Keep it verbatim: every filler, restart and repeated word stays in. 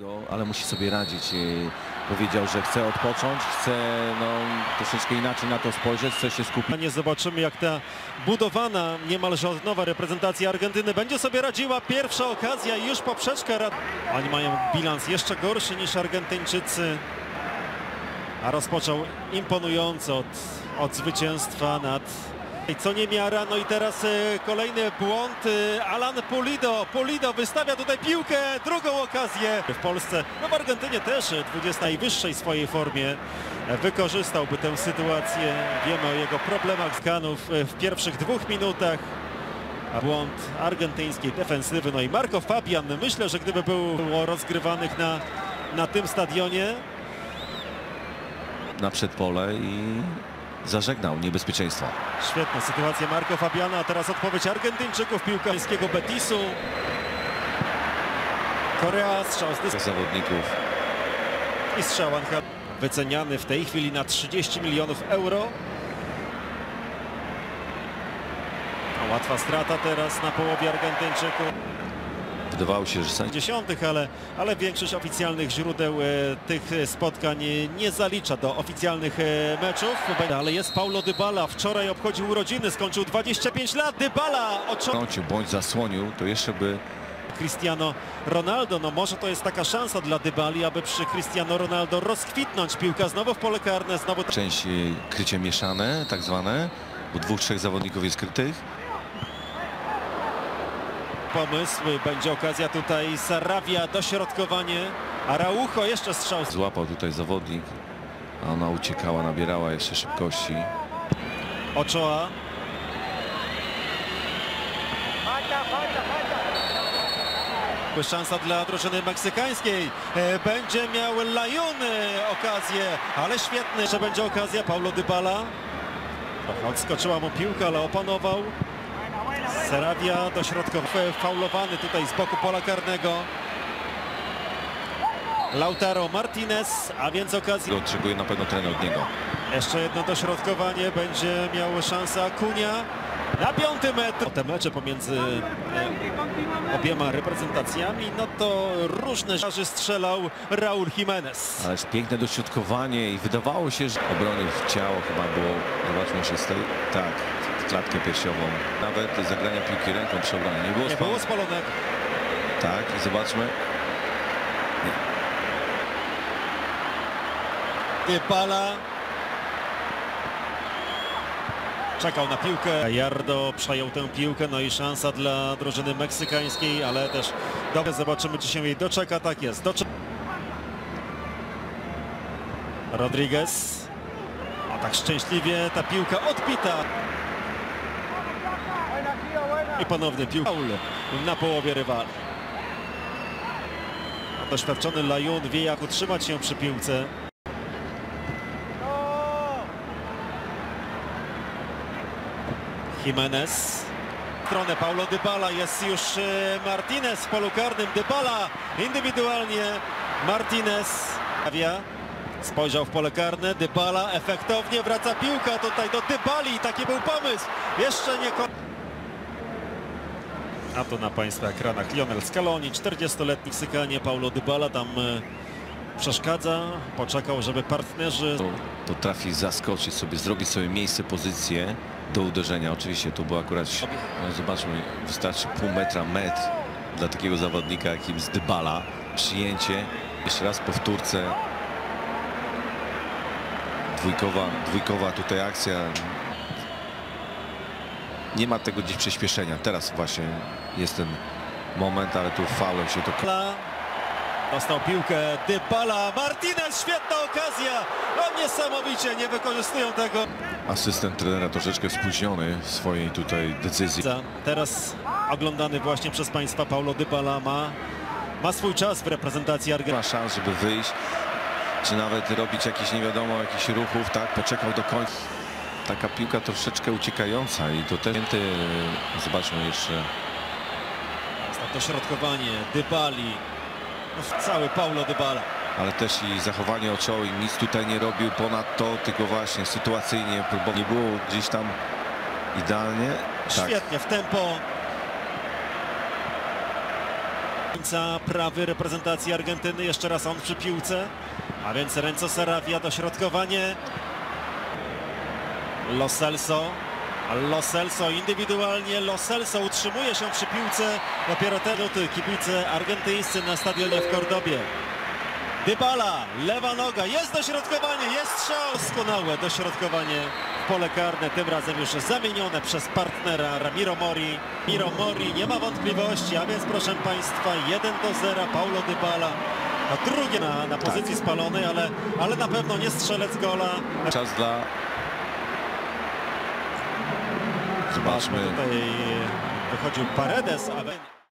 go, ale musi sobie radzić. Powiedział, że chce odpocząć, chce no, troszeczkę inaczej na to spojrzeć, chce się skupić. Nie zobaczymy, jak ta budowana niemalże od nowa reprezentacja Argentyny będzie sobie radziła. Pierwsza okazja i już poprzeczka. Oni mają bilans jeszcze gorszy niż Argentyńczycy. A rozpoczął imponująco od, od zwycięstwa nad... Co niemiara, no i teraz y, kolejny błąd. Y, Alan Pulido. Pulido wystawia tutaj piłkę, drugą okazję. W Polsce, no w Argentynie też dwudziestej najwyższej swojej formie wykorzystałby tę sytuację. Wiemy o jego problemach z Kanów w pierwszych dwóch minutach. A błąd argentyńskiej defensywy. No i Marco Fabian, myślę, że gdyby było rozgrywanych na, na tym stadionie. Na przedpole i zażegnał niebezpieczeństwo. Świetna sytuacja Marco Fabiana, a teraz odpowiedź Argentyńczyków, piłkarskiego Betisu. Korea, strzał z dystansu Zawodników. i strzał Angel. Wyceniany w tej chwili na trzydzieści milionów euro. A łatwa strata teraz na połowie Argentyńczyków. Wydawało się, że sędzia dziesiątych, ale, ale większość oficjalnych źródeł e, tych spotkań nie zalicza do oficjalnych e, meczów. Ale jest Paulo Dybala, wczoraj obchodził urodziny, skończył dwadzieścia pięć lat. Dybala wtrącił bądź zasłonił, to jeszcze by... Cristiano Ronaldo, no może to jest taka szansa dla Dybali, aby przy Cristiano Ronaldo rozkwitnąć. Piłka znowu w pole karne, znowu... Część e, krycie mieszane, tak zwane, bo dwóch, trzech zawodników jest krytych. Pomysł, będzie okazja tutaj, Saravia, dośrodkowanie, Araujo, jeszcze strzał. Złapał tutaj zawodnik, a ona uciekała, nabierała jeszcze szybkości. Ochoa. Szansa dla drużyny meksykańskiej. Będzie miał Layun okazję, ale świetny, że będzie okazja. Paulo Dybala. Trochę odskoczyła mu piłka, ale opanował. Saravia dośrodkowy, faulowany tutaj z boku pola karnego. Lautaro Martinez, a więc okazja. Oczekuje na pewno trener od niego. Jeszcze jedno dośrodkowanie, będzie miał szansę Acuña na piąty metr. Te mecze pomiędzy e, obiema reprezentacjami, no to różne rzeczy strzelał Raúl Jiménez. Ależ piękne dośrodkowanie i wydawało się, że obrony w ciało chyba było, zobaczmy jeszcze z tej, tak, w klatkę piersiową. Nawet zagrania piłki ręką przy obronie. Nie było, Nie było spalonego. Tak, i zobaczmy. Dybala. Czekał na piłkę. Jardo przejął tę piłkę, no i szansa dla drużyny meksykańskiej, ale też dobrze, zobaczymy, czy się jej doczeka. Tak jest. Doczeka. Rodriguez. A tak szczęśliwie ta piłka odbita. I ponownie piłka na połowie rywala. A doświadczony Layun wie, jak utrzymać się przy piłce. Jiménez. W stronę Paulo Dybala, jest już Martinez w polu karnym. Dybala indywidualnie. Martinez. Spojrzał w pole karne. Dybala efektownie wraca piłka tutaj do Dybali. Taki był pomysł. Jeszcze nie koniec. A to na Państwa ekranach Lionel Scaloni, czterdziestoletni Meksykanie. Paulo Dybala tam przeszkadza. Poczekał, żeby partnerzy... To, to trafi zaskoczyć sobie, zrobić sobie miejsce, pozycję do uderzenia. Oczywiście tu było akurat, no zobaczmy, wystarczy pół metra, metr dla takiego zawodnika jakim z Dybala. Przyjęcie, jeszcze raz powtórce. Dwójkowa, dwójkowa tutaj akcja. Nie ma tego gdzieś przyspieszenia. Teraz właśnie jest ten moment, ale tu faulem się to... Dostał piłkę Dybala, Martinez, świetna okazja. No niesamowicie, nie wykorzystują tego. Asystent trenera troszeczkę spóźniony w swojej tutaj decyzji. Teraz oglądany właśnie przez Państwa Paulo Dybala ma, ma swój czas w reprezentacji Argentyny. Ma szans, żeby wyjść, czy nawet robić jakieś nie wiadomo, jakichś ruchów, tak, poczekał do końca. Taka piłka troszeczkę uciekająca i to też... Zobaczmy jeszcze. Dośrodkowanie Dybali. No, cały Paulo Dybala. Ale też i zachowanie Ochoa, nic tutaj nie robił ponad to, tylko właśnie sytuacyjnie próbował. Nie było gdzieś tam idealnie. Świetnie, tak. W tempo. obrońca prawy reprezentacji Argentyny, jeszcze raz on przy piłce, a więc Renzo Saravia, dośrodkowanie. Lo Celso, Lo Celso indywidualnie, Lo Celso utrzymuje się przy piłce, dopiero te minuty kibice argentyńscy na stadionie w Cordobie. Dybala, lewa noga, jest dośrodkowanie, jest strzał, doskonałe dośrodkowanie w pole karne, tym razem już zamienione przez partnera Ramiro Mori. Ramiro Mori, nie ma wątpliwości, a więc proszę Państwa, jeden do zera, Paulo Dybala, a drugie na, na pozycji spalonej, ale, ale na pewno nie strzelec gola. Czas dla... Zobaczmy. Tutaj wychodził Paredes, ale...